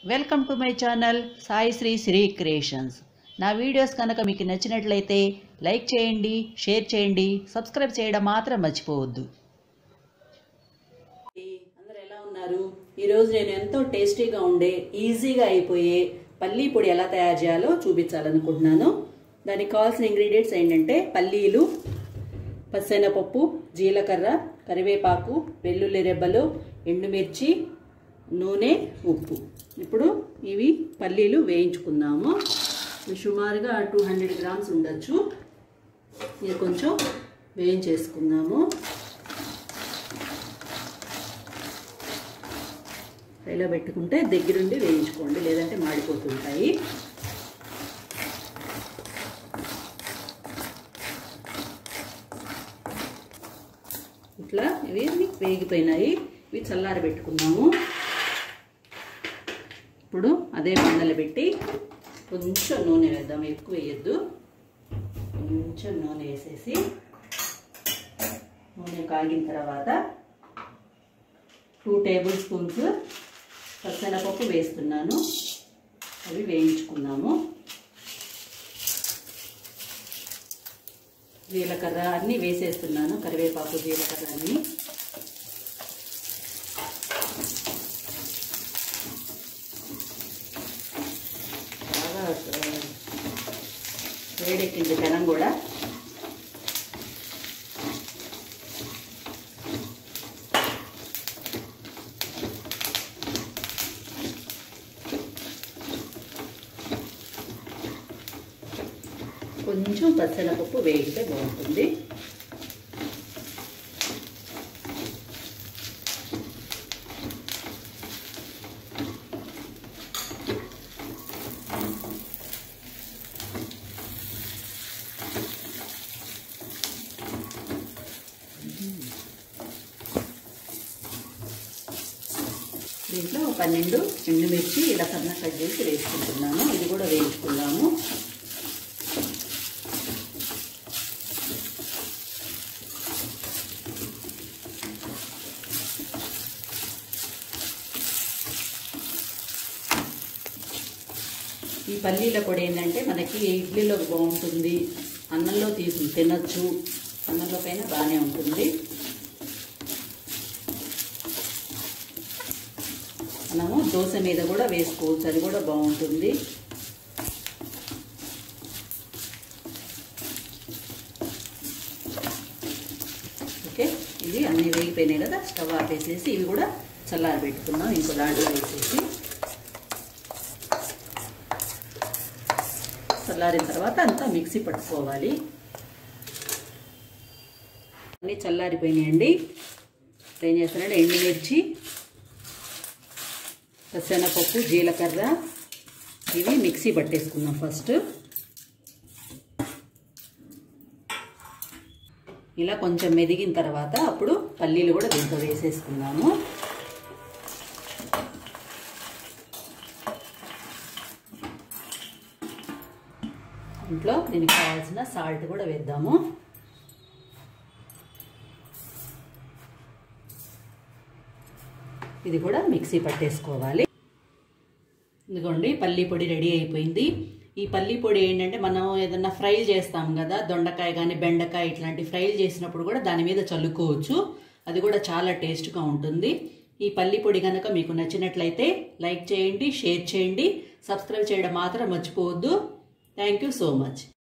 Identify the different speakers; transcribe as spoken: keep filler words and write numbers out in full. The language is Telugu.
Speaker 1: Welcome to my channel Sai Sri Sri creations. నా వీడియోస్ కనుక మీకు నచ్చినట్లయితే లైక్ చేయండి, షేర్ చేయండి, సబ్స్క్రైబ్ చేయడం మాత్రం మర్చిపోవద్దు. అందరూ ఎలా ఉన్నారు? ఈరోజు నేను ఎంతో టేస్టీగా ఉండే, ఈజీగా అయిపోయే పల్లీ పొడి ఎలా తయారు చేయాలో చూపించాలనుకుంటున్నాను. దానికి కావాల్సిన ఇంగ్రీడియంట్స్ ఏంటంటే పల్లీలు, పచ్చెనపప్పు, జీలకర్ర, కరివేపాకు, వెల్లుల్లి రెబ్బలు, ఎండుమిర్చి, నూనె, ఉప్పు. ఇప్పుడు ఇవి పల్లీలు వేయించుకుందాము. ఇవి సుమారుగా టూ హండ్రెడ్ గ్రామ్స్ ఉండొచ్చు. ఇది కొంచెం వేయించేసుకుందాము. ఫ్రైలో పెట్టుకుంటే దగ్గరుండి వేయించుకోండి, లేదంటే మాడిపోతుంటాయి. ఇట్లా ఇవి వేగిపోయినాయి. ఇవి చల్లారి పెట్టుకున్నాము. ఇప్పుడు అదే బండలు పెట్టి కొంచెం నూనె వేద్దాం, ఎక్కువ వేయద్దు. కొంచెం నూనె వేసేసి నూనె కాగిన తర్వాత టూ టేబుల్ స్పూన్స్ పచ్చెనపప్పు వేస్తున్నాను. అవి వేయించుకున్నాము. జీలకర్ర అన్నీ వేసేస్తున్నాను, కరివేపాకు, జీలకర్ర అన్నీ. బాగా వేడెక్కింది పెనం కూడా. కొంచెం పచ్చెనపప్పు వేగితే బాగుంటుంది. దీంట్లో పన్నెండు ఎండుమిర్చి ఇలా సన్న కట్ చేసి వేసుకుంటున్నాను. ఇది కూడా వేయించుకుందాము. ఈ పల్లీల పొడి ఏంటంటే మనకి ఇడ్లీలో బాగుంటుంది, అన్నంలో తీసి తినచ్చు, అన్నంలో పైన బాగానే ఉంటుంది. మనము దోశ మీద కూడా వేసుకోవచ్చు, అది కూడా బాగుంటుంది. ఓకే, ఇది అన్నీ వేగిపోయినాయి కదా. స్టవ్ ఆపేసేసి ఇవి కూడా చల్లారి పెట్టుకున్నాం. ఇంకో దాంట్లో వేసేసి చల్లారిన తర్వాత అంతా మిక్సీ పట్టుకోవాలి. అన్నీ చల్లారిపోయినాయండి. ఏం చేస్తానంటే ఎండుమిర్చి, పచ్చెనపప్పు, జీలకర్ర ఇవి మిక్సీ పట్టేసుకుందాం ఫస్ట్. ఇలా కొంచెం మెదిగిన తర్వాత అప్పుడు పల్లీలు కూడా దీంట్లో వేసేసుకున్నాము. ఇంట్లో దీనికి కావాల్సిన సాల్ట్ కూడా వేద్దాము. ఇది కూడా మిక్సీ పట్టేసుకోవాలి. ఇదిగోండి పల్లీ పొడి రెడీ అయిపోయింది. ఈ పల్లీ పొడి ఏంటంటే మనం ఏదన్నా ఫ్రై చేస్తాం కదా, దొండకాయ కానీ బెండకాయ ఇట్లాంటి ఫ్రైలు చేసినప్పుడు కూడా దాని మీద చల్లుకోవచ్చు. అది కూడా చాలా టేస్ట్గా ఉంటుంది. ఈ పల్లీ పొడి కనుక మీకు నచ్చినట్లయితే లైక్ చేయండి, షేర్ చేయండి, సబ్స్క్రైబ్ చేయడం మాత్రం మర్చిపోవద్దు. Thank you so much.